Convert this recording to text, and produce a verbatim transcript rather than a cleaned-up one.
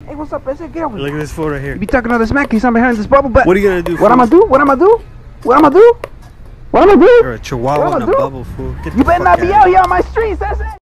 Hey, what's up, S A? Get over here. Look at this fool right here. You be talking all this smack, he's not behind this bubble, but What are you gonna do? What I'm gonna do? What I'm gonna do? What I'm gonna do? What I'm gonna do? You're a chihuahua in a do? bubble, fool. Get You the better fuck not be outta out here on my streets, that's it.